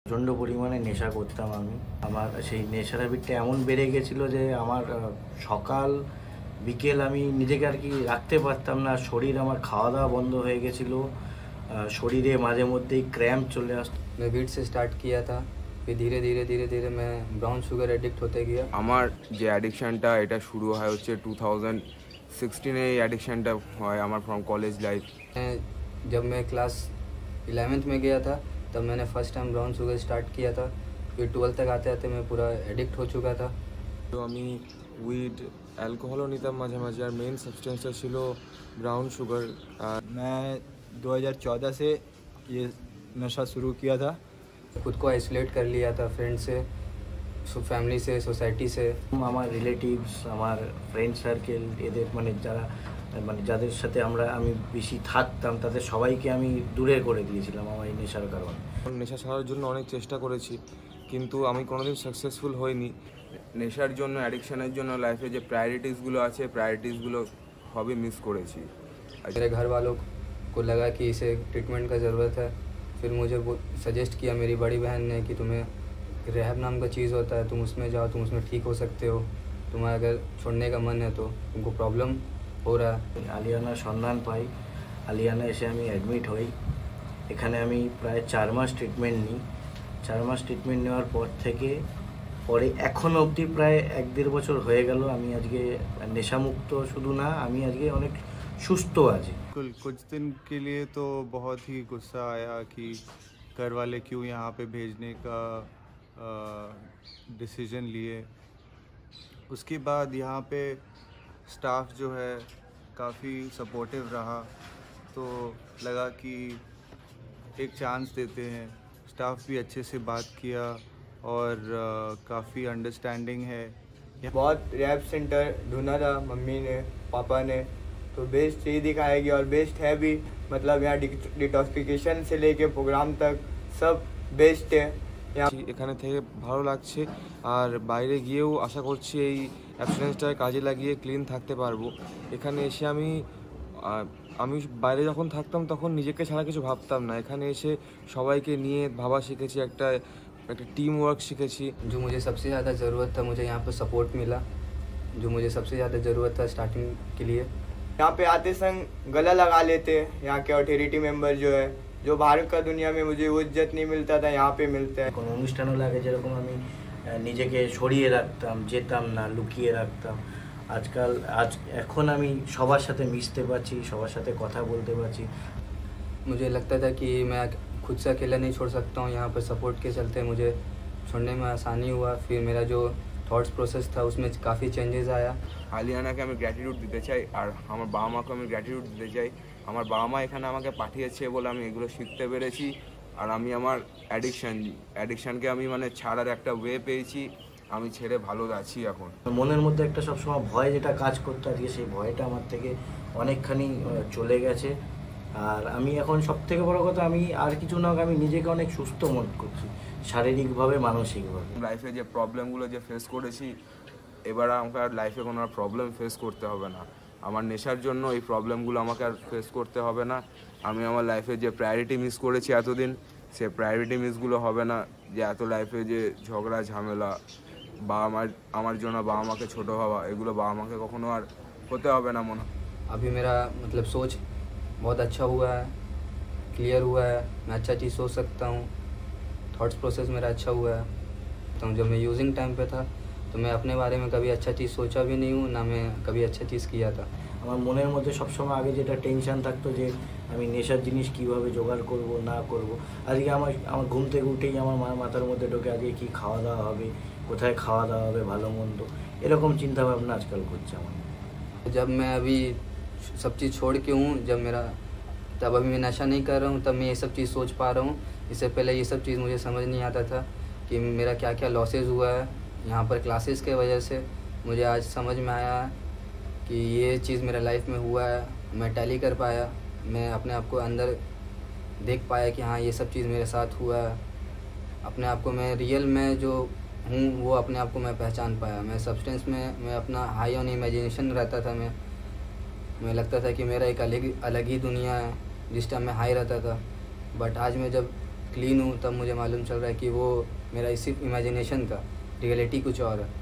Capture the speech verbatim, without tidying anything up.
প্রচণ্ড পরিমাণে নেশা করতাম আমি। আমার সেই নেশার হ্যাবিটটা এমন বেড়ে গেছিলো যে আমার সকাল বিকেল আমি নিজেকে আর কি রাখতে পারতাম না। শরীর আমার খাওয়া দাওয়া বন্ধ হয়ে গেছিলো, শরীরে মাঝে মধ্যেই ক্র্যাম্প চলে আসতো। मैं वीट से स्टार्ट किया था, फिर धीरे धीरे धीरे धीरे मैं ब्राउन शुगर एडिक्ट होते गया। আমার যে অ্যাডিকশানটা এটা শুরু হয় হচ্ছে টু থাউজেন্ড সিক্সটিনে। এই অ্যাডিকশানটা হয় আমার फ्रॉम कॉलेज लाइफ। जब मैं क्लास इलेवेंथ में गया था तब मैंने first time brown sugar start किया था। फिर ट्वेल्थ तक आते आते मैं पूरा एडिक्ट हो चुका था। তো আমি উইড অ্যালকোহলও নিতাম মাঝে মাঝে, আর মেন সাবস্টেন্সটা ছিল ব্রাউন সুগার। मैं दो हज़ार चौदह से ये नशा शुरू किया था। खुद को आइसोलेट कर लिया था फ्रेंड से, फैमिली से, सोसाइटी से। আমার রিলেটিভস, আমার ফ্রেন্ড সার্কেল, এদের মানে যারা মানে যাদের সাথে আমরা আমি বেশি থাকতাম তাদের সবাইকে আমি দূরে করে দিয়েছিলাম আমার এই নেশার কারণে। নেশা ছাড়ার জন্য অনেক চেষ্টা করেছি, কিন্তু আমি কোনোদিন সাকসেসফুল হইনি। নেশার জন্য, অ্যাডিকশানের জন্য লাইফে যে প্রায়োরিটিসগুলো আছে প্রায়োরিটিসগুলো সবই মিস করেছি। मेरे घर वालों को लगा कि इसे ट्रीटमेंट का ज़रूरत है। फिर मुझे वो सजेस्ट किया मेरी बड़ी बहन ने कि तुम्हें रेहब नाम का चीज़ होता है, तुम उसमें जाओ, तुम उसमें ठीक हो सकते हो। तुम्हें अगर छोड़ने का मन है तो तुमको प्रॉब्लम हो रहा है। আলিয়ানার সন্ধান পাই, আলিয়ানা এসে আমি অ্যাডমিট হই। এখানে আমি প্রায় চার মাস ট্রিটমেন্ট নিই। চার মাস ট্রিটমেন্ট নেওয়ার পর থেকে পরে এখন অবধি প্রায় এক দেড় বছর হয়ে গেল আমি আজকে নেশামুক্ত। শুধু না, আমি আজকে অনেক সুস্থ আছি। कुल कुछ दिन के लिए तो बहुत ही गुस्सा आया कि घर वाले क्यों यहाँ पे भेजने का डिसीजन लिए। उसके बाद यहाँ पे स्टाफ जो है काफ़ी सपोर्टिव रहा, तो लगा कि एक चांस देते हैं। स्टाफ भी अच्छे से बात किया और काफ़ी अंडरस्टैंडिंग है। बहुत रैप सेंटर ढूंढा था मम्मी ने, पापा ने, तो बेस्ट यही दिखाएगी और बेस्ट है भी। मतलब यहाँ डिटॉक्सिफिकेशन से लेके प्रोग्राम तक सब बेस्ट है। এখানে থেকে ভালো লাগছে, আর বাইরে গিয়েও আশা করছি এই অ্যাবস্টিনেন্সটাকে কাজে লাগিয়ে ক্লিন থাকতে পারবো। এখানে এসে আমি আমি বাইরে যখন থাকতাম তখন নিজেকে ছাড়া কিছু ভাবতাম না। এখানে এসে সবাইকে নিয়ে ভাবা শিখেছি, একটা একটা टीम वर्क सीखी। जो मुझे सबसे ज़्यादा ज़रूरत था, मुझे यहाँ पर सपोर्ट मिला। जो मुझे सबसे ज़्यादा ज़रूरत था स्टार्टिंग के लिए। यहाँ पे आते संग गला लगा लेते यहाँ के अथॉरिटी मेंबर जो है, जो बाहर का दुनिया में मुझे वो इज्जत नहीं मिलता था यहाँ पे मिलता है। কোনো অনুষ্ঠান হলে আগে যেরকম আমি নিজেকে সরিয়ে রাখতাম, যেতাম না, লুকিয়ে রাখতাম, আজকাল আজ এখন আমি সবার সাথে মিশতে পারছি, সবার সাথে কথা বলতে পারছি। मुझे लगता था कि मैं खुद से अकेला नहीं छोड़ सकता हूँ, यहाँ पर सपोर्ट के चलते मुझे छोड़ने में आसानी हुआ। फिर मेरा जो थॉट्स प्रोसेस था उसमें काफ़ी चेंजेस आया। আলিয়ানাকে আমি গ্র্যাটিটিউড দিতে চাই, আর আমার বাবা মাকে আমি গ্র্যাটিটিউড দিতে চাই। আমার বাবা মা এখানে আমাকে পাঠিয়েছে বলে আমি এগুলো শিখতে পেরেছি, আর আমি আমার অ্যাডিকশান অ্যাডিকশানকে আমি মানে ছাড়ার একটা ওয়ে পেয়েছি। আমি ছেড়ে ভালো আছি এখন। মনের মধ্যে একটা সবসময় ভয় যেটা কাজ করতো, আজকে সেই ভয়টা আমার থেকে অনেকখানি চলে গেছে। আর আমি এখন সব থেকে বড় কথা, আমি আর কিছু না, আমি নিজেকে অনেক সুস্থ মনে করছি, শারীরিকভাবে, মানসিকভাবে। লাইফে যে প্রবলেমগুলো যে ফেস করেছি, এবার আমাকে আর লাইফে কোনো আর প্রবলেম ফেস করতে হবে না। আমার নেশার জন্য এই প্রবলেমগুলো আমাকে আর ফেস করতে হবে না। আমি আমার লাইফে যে প্রায়োরিটি মিস করেছি এতদিন, সে প্রায়োরিটি মিসগুলো হবে না। যে এত লাইফে যে ঝগড়া ঝামেলা, বাবা মার আমার জন্য বাবা মাকে ছোটো ভাবা, এগুলো বাবা মাকে কখনো আর হতে হবে না মনে। अभी मेरा मतलब सोच बहुत अच्छा हुआ है, क्लियर हुआ है, मैं अच्छा चीज़ सोच सकता हूँ। थॉट्स प्रोसेस मेरा अच्छा हुआ है। तो जब मैं यूजिंग टाइम पे था तो मैं अपने बारे में कभी अच्छा चीज़ सोचा भी नहीं हूँ, ना मैं कभी अच्छा चीज़ किया था। আমার মনের মধ্যে সবসময় আগে যেটা টেনশন থাকতো যে আমি নেশার জিনিস কীভাবে জোগাড় করব না করব, আজকে আমার আমার ঘুম থেকে উঠেই আমার মার মাথার মধ্যে ঢোকে আজকে কী খাওয়া দাওয়া হবে, কোথায় খাওয়া দাওয়া হবে, ভালো মন্দ, এরকম চিন্তাভাবনা আজকাল করছে আমার। जब मैं अभी सब चीज़ छोड़ के हूँ, जब मेरा तब अभी मैं नशा नहीं कर रहा हूँ, तब मैं ये सब चीज़ सोच पा रहा हूँ। इससे पहले ये सब चीज़ मुझे समझ नहीं आता था कि मेरा क्या क्या लॉसेस हुआ है यहाँ पर क्लासेस के वजह से। मुझे आज समझ में आया कि ये चीज़ मेरा लाइफ में हुआ है, मैं टैली कर पाया, मैं अपने आप को अंदर देख पाया कि हाँ ये सब चीज़ मेरे साथ हुआ है। अपने आप को मैं रियल में जो हूँ वो अपने आप को मैं पहचान पाया। मैं सब्सटेंस में मैं अपना हाई ऑन इमेजिनेशन रहता था, मैं मैं लगता था कि मेरा एक अलग अलग ही दुनिया है जिस टाइम मैं हाई रहता था। बट आज मैं जब क्लीन हूँ तब मुझे मालूम चल रहा है कि वो मेरा सिर्फ इमेजिनेशन था, रियलिटी कुछ और है।